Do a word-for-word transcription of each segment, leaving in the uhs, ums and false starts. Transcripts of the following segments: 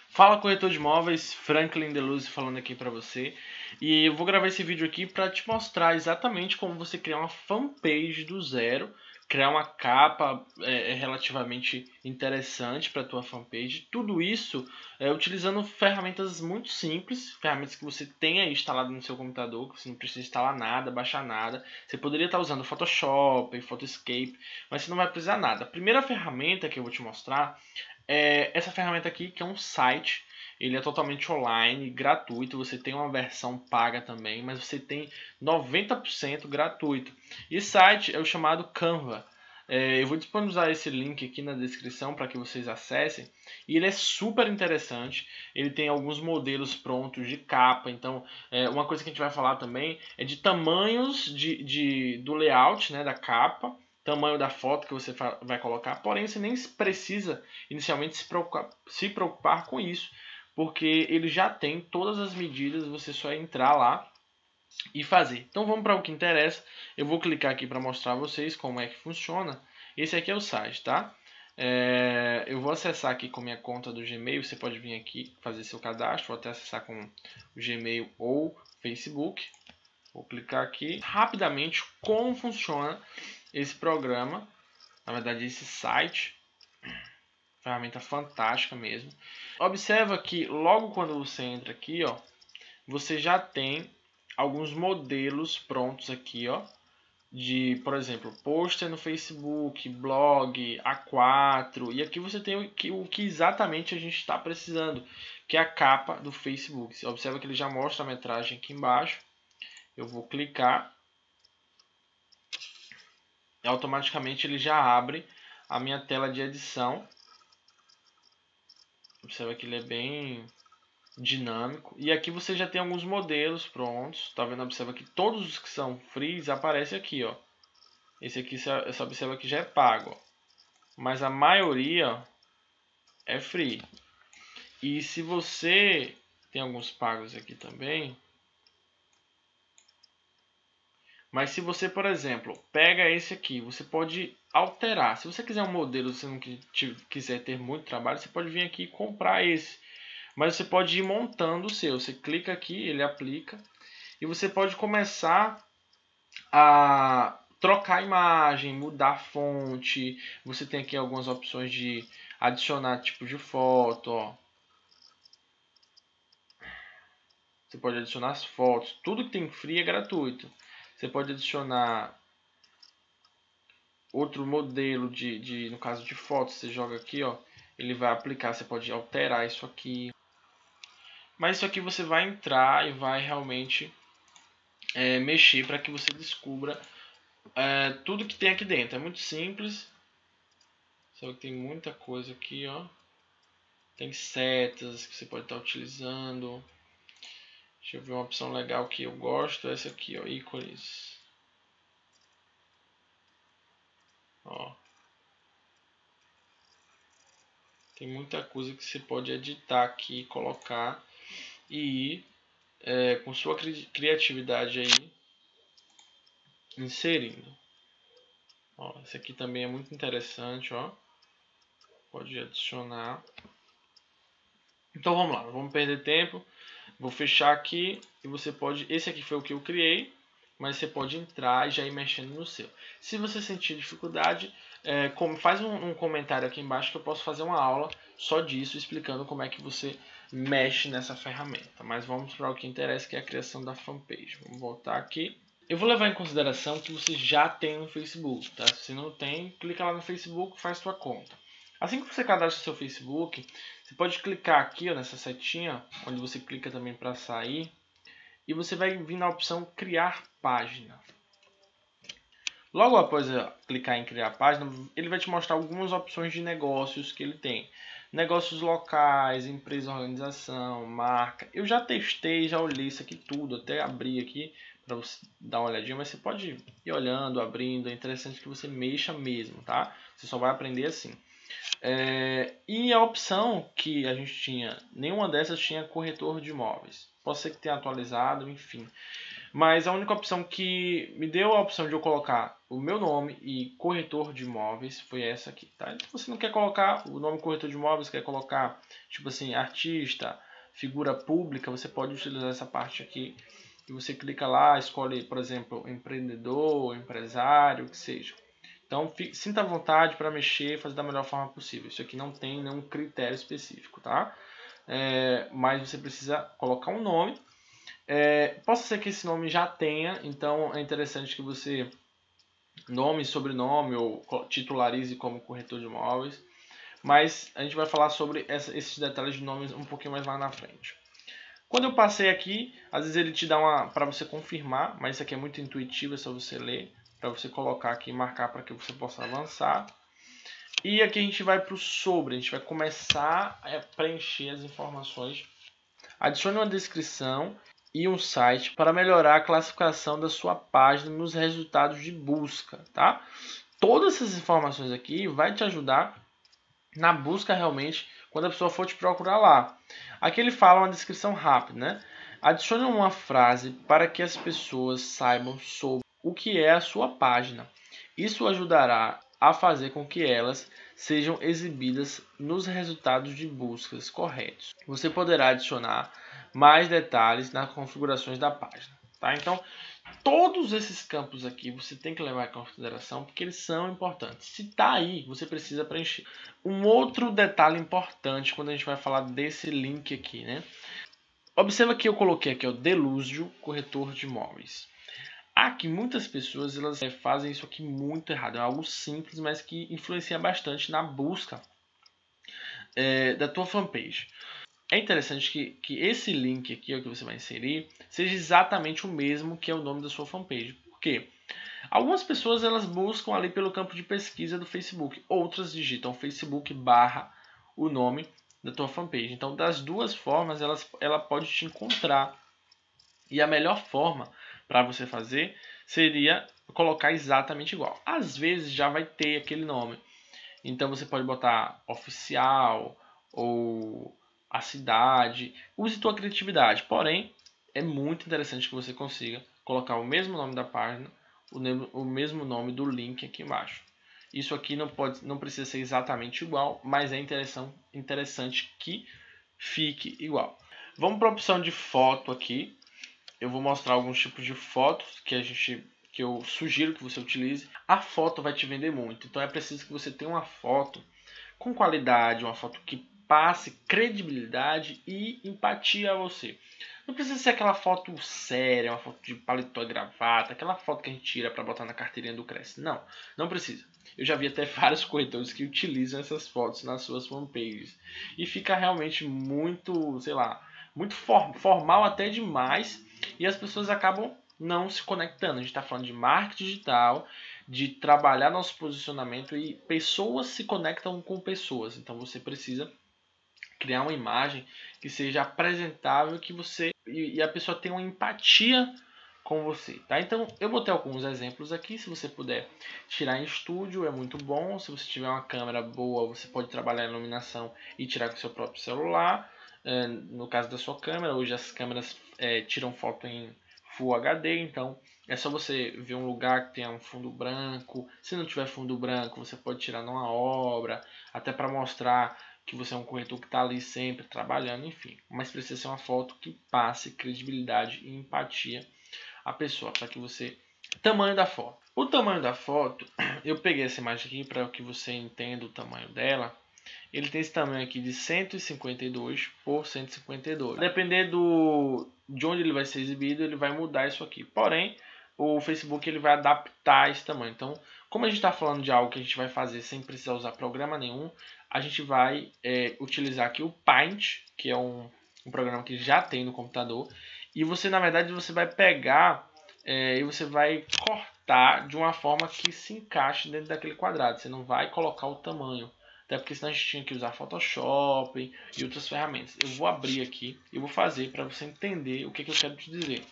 Fala, corretor de imóveis, Franklin Deluzzi falando aqui para você. E eu vou gravar esse vídeo aqui para te mostrar exatamente como você criar uma fanpage do zero, criar uma capa é, relativamente interessante para a tua fanpage. Tudo isso é, utilizando ferramentas muito simples, ferramentas que você tenha instalado no seu computador, que você não precisa instalar nada, baixar nada. Você poderia estar usando Photoshop, Photoscape, mas você não vai precisar nada. A primeira ferramenta que eu vou te mostrar é essa ferramenta aqui, que é um site. Ele é totalmente online, gratuito. Você tem uma versão paga também, mas você tem noventa por cento gratuito. E esse site é o chamado Canva. É, eu vou disponibilizar esse link aqui na descrição para que vocês acessem. E ele é super interessante. Ele tem alguns modelos prontos de capa. Então, é, uma coisa que a gente vai falar também é de tamanhos de, de, do layout, né, da capa. Tamanho da foto que você vai colocar, porém você nem precisa inicialmente se preocupar, se preocupar com isso, porque ele já tem todas as medidas, você só entrar lá e fazer. Então vamos para o que interessa. Eu vou clicar aqui para mostrar a vocês como é que funciona. Esse aqui é o site, tá? É, eu vou acessar aqui com minha conta do Gmail. Você pode vir aqui fazer seu cadastro, vou até acessar com o Gmail ou Facebook. Vou clicar aqui rapidamente como funciona esse programa, na verdade esse site, ferramenta fantástica mesmo. Observa que logo quando você entra aqui, ó, você já tem alguns modelos prontos aqui, ó, de, por exemplo, pôster no Facebook, blog, A quatro, e aqui você tem o que, o que exatamente a gente está precisando, que é a capa do Facebook. Você observa que ele já mostra a metragem aqui embaixo. Eu vou clicar e automaticamente ele já abre a minha tela de edição. Observa que ele é bem dinâmico. E aqui você já tem alguns modelos prontos. Tá vendo? Observa que todos os que são free aparecem aqui, ó. Esse aqui você observa que já é pago, ó. Mas a maioria é free. E se você tem alguns pagos aqui também. Mas se você, por exemplo, pega esse aqui, você pode alterar. Se você quiser um modelo, se não quiser ter muito trabalho, você pode vir aqui e comprar esse. Mas você pode ir montando o seu. Você clica aqui, ele aplica. E você pode começar a trocar a imagem, mudar a fonte. Você tem aqui algumas opções de adicionar tipo de foto, ó. Você pode adicionar as fotos. Tudo que tem free é gratuito. Você pode adicionar outro modelo de, de, no caso de fotos, você joga aqui, ó, ele vai aplicar, você pode alterar isso aqui. Mas isso aqui você vai entrar e vai realmente é, mexer para que você descubra é, tudo que tem aqui dentro. É muito simples. Só que tem muita coisa aqui, ó. Tem setas que você pode estar utilizando. Deixa eu ver uma opção legal que eu gosto, essa aqui, ó, ícones. Ó. Tem muita coisa que você pode editar aqui, colocar e ir é, com sua cri criatividade aí inserindo. Ó, esse aqui também é muito interessante, ó. Pode adicionar. Então vamos lá, não vamos perder tempo. Vou fechar aqui e você pode. Esse aqui foi o que eu criei, mas você pode entrar e já ir mexendo no seu. Se você sentir dificuldade, é, como, faz um, um comentário aqui embaixo que eu posso fazer uma aula só disso, explicando como é que você mexe nessa ferramenta. Mas vamos para o que interessa, que é a criação da fanpage. Vamos voltar aqui. Eu vou levar em consideração que você já tem um Facebook, tá? Se não tem, clica lá no Facebook, faz sua conta. Assim que você cadastra seu Facebook, você pode clicar aqui, ó, nessa setinha, onde você clica também para sair, e você vai vir na opção criar página. Logo após clicar em criar página, ele vai te mostrar algumas opções de negócios que ele tem. Negócios locais, empresa, organização, marca. Eu já testei, já olhei isso aqui tudo, até abri aqui para você dar uma olhadinha, mas você pode ir olhando, abrindo, é interessante que você mexa mesmo, tá? Você só vai aprender assim. É, e a opção que a gente tinha, nenhuma dessas tinha corretor de imóveis. Pode ser que tenha atualizado, enfim. Mas a única opção que me deu a opção de eu colocar o meu nome e corretor de imóveis foi essa aqui, tá? Então, se você não quer colocar o nome corretor de imóveis, quer colocar, tipo assim, artista, figura pública, você pode utilizar essa parte aqui. E você clica lá, escolhe, por exemplo, empreendedor, empresário, o que seja. Então, sinta à vontade para mexer, fazer da melhor forma possível. Isso aqui não tem nenhum critério específico, tá? É, mas você precisa colocar um nome. É, possa ser que esse nome já tenha, então é interessante que você nome, sobrenome ou titularize como corretor de imóveis. Mas a gente vai falar sobre essa, esses detalhes de nomes um pouquinho mais lá na frente. Quando eu passei aqui, às vezes ele te dá uma para você confirmar, mas isso aqui é muito intuitivo, é só você ler, para você colocar aqui e marcar para que você possa avançar. E aqui a gente vai para o sobre, a gente vai começar a preencher as informações. Adicione uma descrição e um site para melhorar a classificação da sua página nos resultados de busca, tá? Todas essas informações aqui vai te ajudar na busca realmente quando a pessoa for te procurar lá. Aqui ele fala uma descrição rápida, né? Adicione uma frase para que as pessoas saibam sobre o que é a sua página. Isso ajudará a fazer com que elas sejam exibidas nos resultados de buscas corretos. Você poderá adicionar mais detalhes nas configurações da página, tá? Então, todos esses campos aqui você tem que levar em consideração porque eles são importantes. Se está aí, você precisa preencher. Um outro detalhe importante quando a gente vai falar desse link aqui, né? Observa que eu coloquei aqui o Deluzio, corretor de imóveis. Aqui muitas pessoas elas fazem isso aqui muito errado. É algo simples, mas que influencia bastante na busca é, da tua fanpage. É interessante que, que esse link aqui, ó, que você vai inserir, seja exatamente o mesmo que é o nome da sua fanpage. Por quê? Algumas pessoas elas buscam ali pelo campo de pesquisa do Facebook, outras digitam Facebook barra o nome da tua fanpage. Então, das duas formas, elas, ela pode te encontrar. E a melhor forma para você fazer seria colocar exatamente igual. Às vezes já vai ter aquele nome. Então, você pode botar oficial ou a cidade. Use tua criatividade. Porém, é muito interessante que você consiga colocar o mesmo nome da página, o mesmo nome do link aqui embaixo. Isso aqui não, pode, não precisa ser exatamente igual, mas é interessante que fique igual. Vamos para a opção de foto aqui. Eu vou mostrar alguns tipos de fotos que a gente que eu sugiro que você utilize. A foto vai te vender muito, então é preciso que você tenha uma foto com qualidade, uma foto que passe credibilidade e empatia a você. Não precisa ser aquela foto séria, uma foto de paletó e gravata, aquela foto que a gente tira para botar na carteirinha do Cresce. Não, não precisa. Eu já vi até vários corretores que utilizam essas fotos nas suas fanpages. E fica realmente muito, sei lá, muito formal até demais. E as pessoas acabam não se conectando. A gente está falando de marketing digital, de trabalhar nosso posicionamento e pessoas se conectam com pessoas. Então você precisa criar uma imagem que seja apresentável, que você e a pessoa tenha uma empatia com você, tá? Então eu botei alguns exemplos aqui. Se você puder tirar em estúdio é muito bom. Se você tiver uma câmera boa, você pode trabalhar a iluminação e tirar com seu próprio celular. No caso da sua câmera, hoje as câmeras é, tiram foto em Full H D, então é só você ver um lugar que tenha um fundo branco. Se não tiver fundo branco, você pode tirar numa obra, até para mostrar que você é um corretor que está ali sempre trabalhando, enfim. Mas precisa ser uma foto que passe credibilidade e empatia à pessoa, para que você... Tamanho da foto. O tamanho da foto, eu peguei essa imagem aqui para que você entenda o tamanho dela. Ele tem esse tamanho aqui de cento e cinquenta e dois por cento e cinquenta e dois. Dependendo do, de onde ele vai ser exibido, ele vai mudar isso aqui. Porém, o Facebook ele vai adaptar esse tamanho. Então, como a gente está falando de algo que a gente vai fazer sem precisar usar programa nenhum, a gente vai é, utilizar aqui o Paint, que é um, um programa que já tem no computador. E você, na verdade, você vai pegar é, e você vai cortar de uma forma que se encaixe dentro daquele quadrado. Você não vai colocar o tamanho. Até porque senão a gente tinha que usar Photoshop e outras ferramentas. Eu vou abrir aqui e vou fazer para você entender o que, que eu quero te dizer.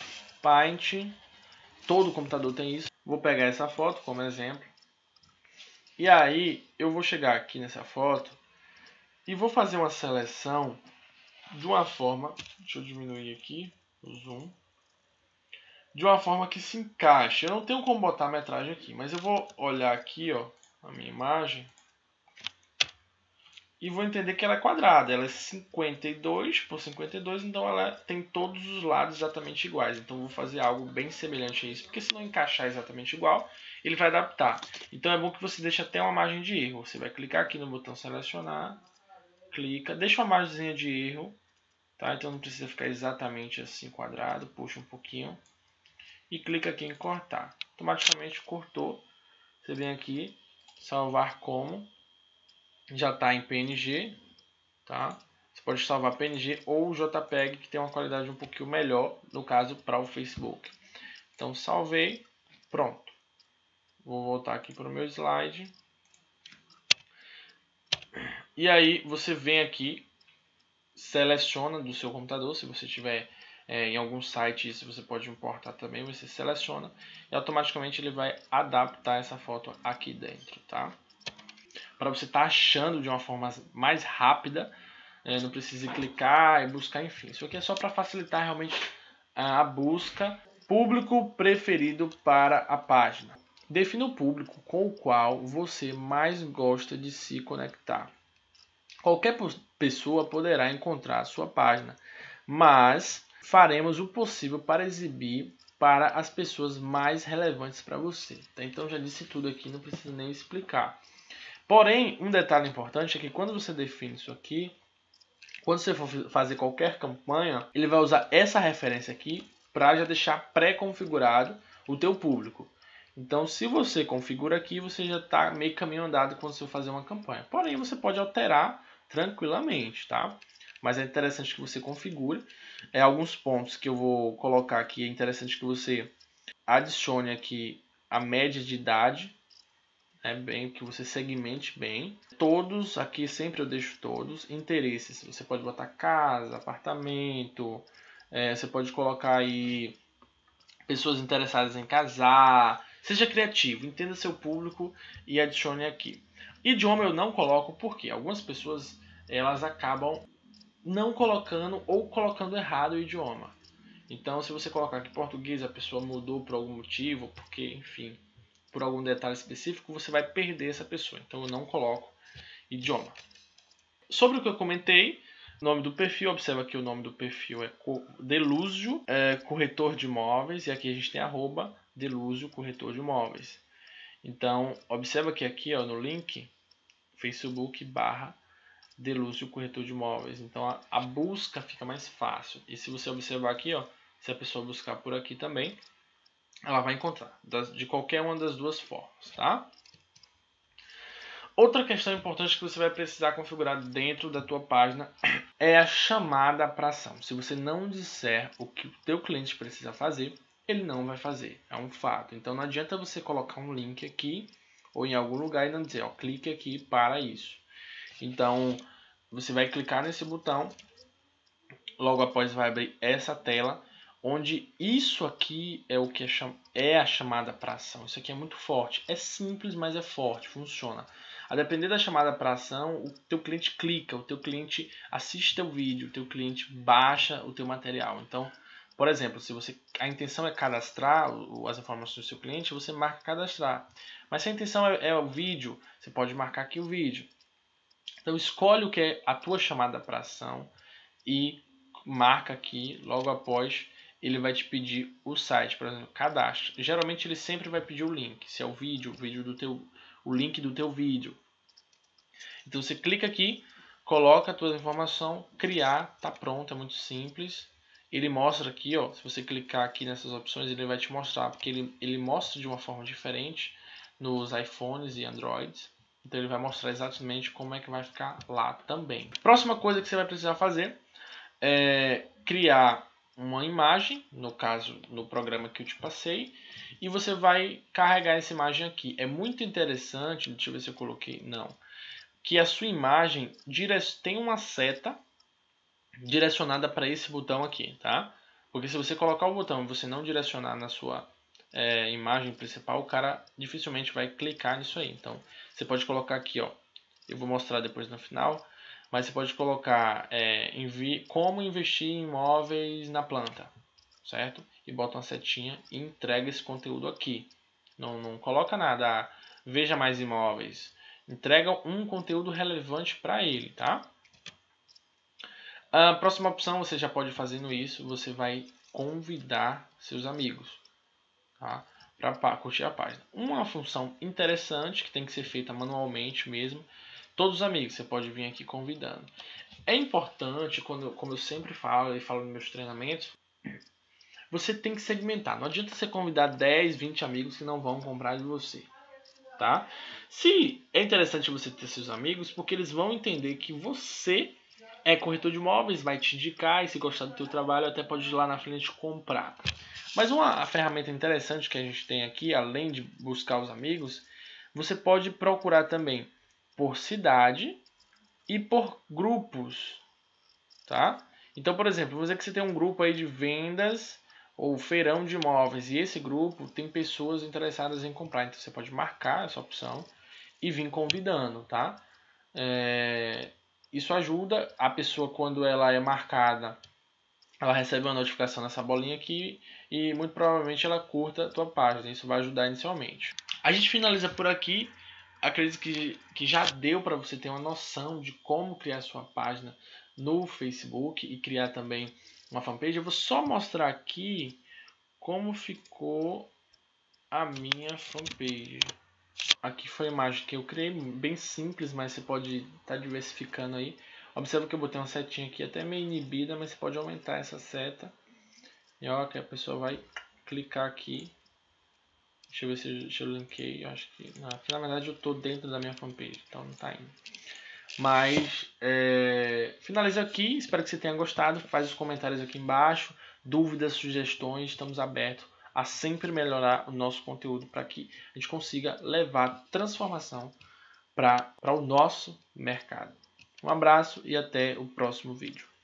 Paint, todo computador tem isso. Vou pegar essa foto como exemplo. E aí eu vou chegar aqui nessa foto e vou fazer uma seleção de uma forma... Deixa eu diminuir aqui o zoom. de uma forma que se encaixe. Eu não tenho como botar a metragem aqui, mas eu vou olhar aqui, ó, a minha imagem e vou entender que ela é quadrada. Ela é cinquenta e dois por cinquenta e dois, então ela tem todos os lados exatamente iguais. Então eu vou fazer algo bem semelhante a isso, porque se não encaixar exatamente igual, ele vai adaptar. Então é bom que você deixe até uma margem de erro. Você vai clicar aqui no botão selecionar, clica, deixa uma margem de erro, tá? Então não precisa ficar exatamente assim quadrado, puxa um pouquinho e clica aqui em cortar. Automaticamente cortou. Você vem aqui, salvar como, já está em P N G, tá? Você pode salvar P N G ou JPEG, que tem uma qualidade um pouquinho melhor, no caso para o Facebook. Então salvei, pronto. Vou voltar aqui para o meu slide. E aí você vem aqui, seleciona do seu computador, se você tiver é, em algum site, isso você pode importar também, você seleciona e automaticamente ele vai adaptar essa foto aqui dentro, tá? Para você estar tá achando de uma forma mais rápida, é, não precisa clicar e buscar, enfim. Isso aqui é só para facilitar realmente a busca. Público preferido para a página. Defina o público com o qual você mais gosta de se conectar. Qualquer pessoa poderá encontrar a sua página, mas faremos o possível para exibir para as pessoas mais relevantes para você. Então já disse tudo aqui, não preciso nem explicar. Porém, um detalhe importante é que quando você define isso aqui, quando você for fazer qualquer campanha, ele vai usar essa referência aqui para já deixar pré-configurado o teu público. Então, se você configura aqui, você já está meio caminho andado quando você for fazer uma campanha. Porém, você pode alterar tranquilamente, tá? Mas é interessante que você configure. É, alguns pontos que eu vou colocar aqui, é interessante que você adicione aqui a média de idade, é bem que você segmente bem. Todos, aqui sempre eu deixo todos. Interesses, você pode botar casa, apartamento, é, você pode colocar aí pessoas interessadas em casar. Seja criativo, entenda seu público e adicione aqui. Idioma eu não coloco porque algumas pessoas elas acabam não colocando ou colocando errado o idioma. Então, se você colocar aqui português, a pessoa mudou por algum motivo, porque, enfim, por algum detalhe específico, você vai perder essa pessoa. Então, eu não coloco idioma. Sobre o que eu comentei, nome do perfil, observa que o nome do perfil é Deluzio, é, corretor de imóveis, e aqui a gente tem arroba Deluzio, corretor de imóveis. Então, observa que aqui ó, no link, Facebook barra Deluzio, corretor de imóveis. Então, a, a busca fica mais fácil. E se você observar aqui, ó, se a pessoa buscar por aqui também, ela vai encontrar, das, de qualquer uma das duas formas, tá? Outra questão importante que você vai precisar configurar dentro da tua página é a chamada para ação. Se você não disser o que o teu cliente precisa fazer, ele não vai fazer, é um fato. Então não adianta você colocar um link aqui ou em algum lugar e não dizer, ó, clique aqui para isso. Então você vai clicar nesse botão, logo após vai abrir essa tela, onde isso aqui é o que é, cham é a chamada para ação. Isso aqui é muito forte, é simples, mas é forte, funciona. A depender da chamada para ação, o teu cliente clica, o teu cliente assiste teu vídeo, o teu cliente baixa o teu material. Então, por exemplo, se você a intenção é cadastrar as informações do seu cliente, você marca cadastrar. Mas se a intenção é, é o vídeo, você pode marcar aqui o vídeo. Então, escolhe o que é a tua chamada para ação e marca aqui, logo após ele vai te pedir o site, por exemplo, cadastro. Geralmente ele sempre vai pedir o link, se é o vídeo, o vídeo do teu, o link do teu vídeo. Então você clica aqui, coloca a tua informação, criar, tá pronto, é muito simples. Ele mostra aqui, ó, se você clicar aqui nessas opções, ele vai te mostrar, porque ele, ele mostra de uma forma diferente nos iPhones e Androids. Então ele vai mostrar exatamente como é que vai ficar lá também. Próxima coisa que você vai precisar fazer é criar uma imagem, no caso no programa que eu te passei, e você vai carregar essa imagem aqui. É muito interessante, deixa eu ver se eu coloquei, não, que a sua imagem tem uma seta direcionada para esse botão aqui, tá? Porque se você colocar o botão e você não direcionar na sua é, imagem principal, o cara dificilmente vai clicar nisso aí. Então, você pode colocar aqui, ó, eu vou mostrar depois no final, mas você pode colocar é, como investir em imóveis na planta, certo? e bota uma setinha e entrega esse conteúdo aqui. Não, não coloca nada, ah, veja mais imóveis. Entrega um conteúdo relevante para ele, tá? A próxima opção, você já pode fazendo isso, você vai convidar seus amigos, tá? Para curtir a página. Uma função interessante que tem que ser feita manualmente mesmo, todos os amigos, você pode vir aqui convidando. É importante, quando, como eu sempre falo e falo nos meus treinamentos, você tem que segmentar. Não adianta você convidar dez, vinte amigos que não vão comprar de você, tá? Se é interessante você ter seus amigos, porque eles vão entender que você é corretor de imóveis, vai te indicar e se gostar do teu trabalho até pode ir lá na frente comprar. Mas uma ferramenta interessante que a gente tem aqui, além de buscar os amigos, você pode procurar também por cidade e por grupos, tá? Então, por exemplo, vamos dizer que você tem um grupo aí de vendas ou feirão de imóveis e esse grupo tem pessoas interessadas em comprar. Então, você pode marcar essa opção e vir convidando, tá? É... Isso ajuda a pessoa, quando ela é marcada, ela recebe uma notificação nessa bolinha aqui e muito provavelmente ela curta a tua página. Isso vai ajudar inicialmente. A gente finaliza por aqui. Acredito que, que já deu para você ter uma noção de como criar sua página no Facebook e criar também uma fanpage. Eu vou só mostrar aqui como ficou a minha fanpage. Aqui foi a imagem que eu criei, bem simples, mas você pode estar tá diversificando aí. Observa que eu botei uma setinha aqui até meio inibida, mas você pode aumentar essa seta. E ó, que a pessoa vai clicar aqui. Deixa eu ver se, deixa eu linkei. Eu acho que. Não, aqui na verdade eu estou dentro da minha fanpage, então não está indo. Mas é, finalizo aqui. Espero que você tenha gostado. Faz os comentários aqui embaixo. Dúvidas, sugestões. Estamos abertos a sempre melhorar o nosso conteúdo para que a gente consiga levar transformação para o nosso mercado. Um abraço e até o próximo vídeo.